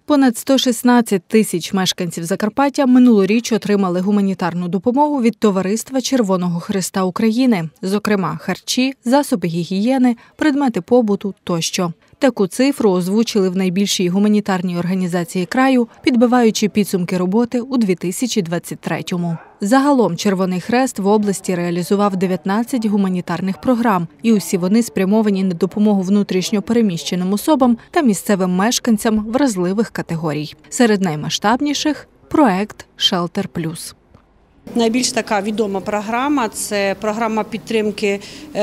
Понад 116 тисяч мешканців Закарпаття минулоріч отримали гуманітарну допомогу від Товариства Червоного Хреста України, зокрема харчі, засоби гігієни, предмети побуту тощо. Таку цифру озвучили в найбільшій гуманітарній організації краю, підбиваючи підсумки роботи у 2023-му. Загалом Червоний Хрест в області реалізував 19 гуманітарних програм, і усі вони спрямовані на допомогу внутрішньо переміщеним особам та місцевим мешканцям вразливих категорій. Серед наймасштабніших – проект «Шелтер Плюс». Найбільш така відома програма – це програма підтримки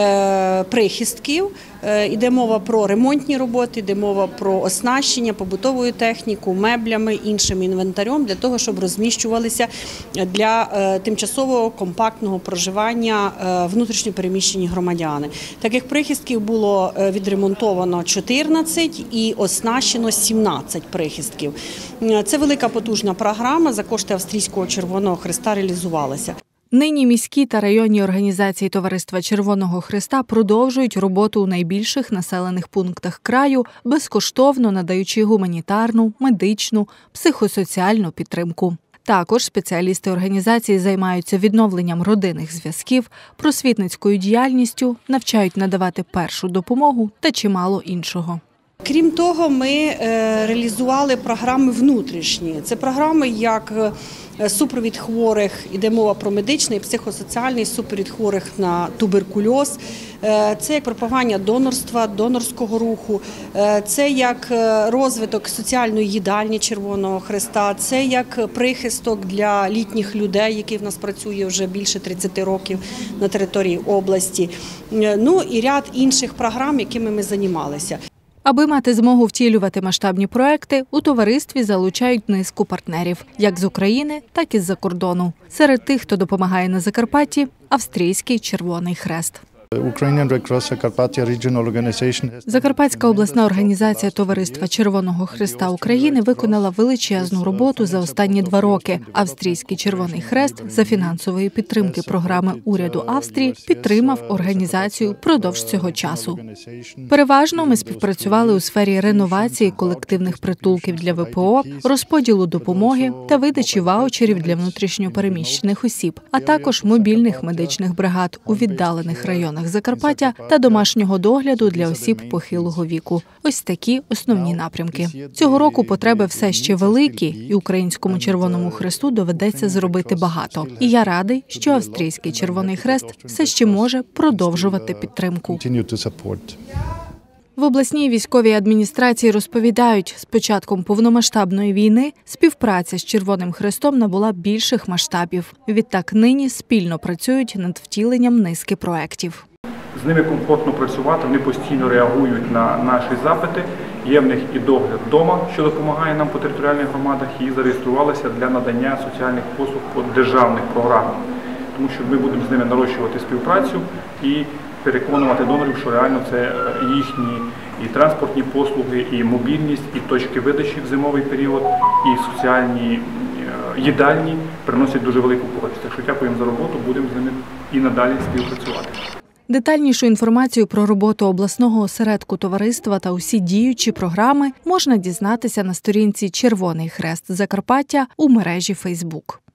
прихистків. Іде мова про ремонтні роботи, йде мова про оснащення побутовою технікою, меблями, іншим інвентарем для того, щоб розміщувалися для тимчасового компактного проживання внутрішньо переміщені громадяни. Таких прихистків було відремонтовано 14 і оснащено 17 прихистків. Це велика потужна програма, за кошти Австрійського Червоного Хреста реалізувалася. Нині міські та районні організації Товариства Червоного Хреста продовжують роботу у найбільших населених пунктах краю, безкоштовно надаючи гуманітарну, медичну, психосоціальну підтримку. Також спеціалісти організації займаються відновленням родинних зв'язків, просвітницькою діяльністю, навчають надавати першу допомогу та чимало іншого. Крім того, ми реалізували програми внутрішні. Це програми як супровід хворих, іде мова про медичний, психосоціальний супровід хворих на туберкульоз, це як пропагування донорства, донорського руху, це як розвиток соціальної їдальні Червоного Хреста, це як прихисток для літніх людей, який в нас працює вже більше 30 років на території області, ну і ряд інших програм, якими ми займалися. Аби мати змогу втілювати масштабні проекти, у товаристві залучають низку партнерів, як з України, так і з-за кордону. Серед тих, хто допомагає на Закарпатті – Австрійський Червоний Хрест. Закарпатська обласна організація Товариства Червоного Хреста України виконала величезну роботу за останні 2 роки. Австрійський Червоний Хрест за фінансової підтримки програми уряду Австрії підтримав організацію впродовж цього часу. Переважно ми співпрацювали у сфері реновації колективних притулків для ВПО, розподілу допомоги та видачі ваучерів для внутрішньо переміщених осіб, а також мобільних медичних бригад у віддалених районах Закарпаття та домашнього догляду для осіб похилого віку. Ось такі основні напрямки. Цього року потреби все ще великі, і Українському Червоному Хресту доведеться зробити багато. І я радий, що Австрійський Червоний Хрест все ще може продовжувати підтримку. В обласній військовій адміністрації розповідають, з початком повномасштабної війни співпраця з Червоним Хрестом набула більших масштабів. Відтак нині спільно працюють над втіленням низки проєктів. З ними комфортно працювати, вони постійно реагують на наші запити. Є в них і догляд вдома, що допомагає нам по територіальних громадах, і зареєструвалися для надання соціальних послуг по державних програмах. Тому що ми будемо з ними нарощувати співпрацю і переконувати донорів, що реально це їхні і транспортні послуги, і мобільність, і точки видачі в зимовий період, і соціальні їдальні приносять дуже велику користь. Так що дякуємо за роботу, будемо з ними і надалі співпрацювати. Детальнішу інформацію про роботу обласного осередку товариства та усі діючі програми можна дізнатися на сторінці «Червоний Хрест Закарпаття» у мережі Facebook.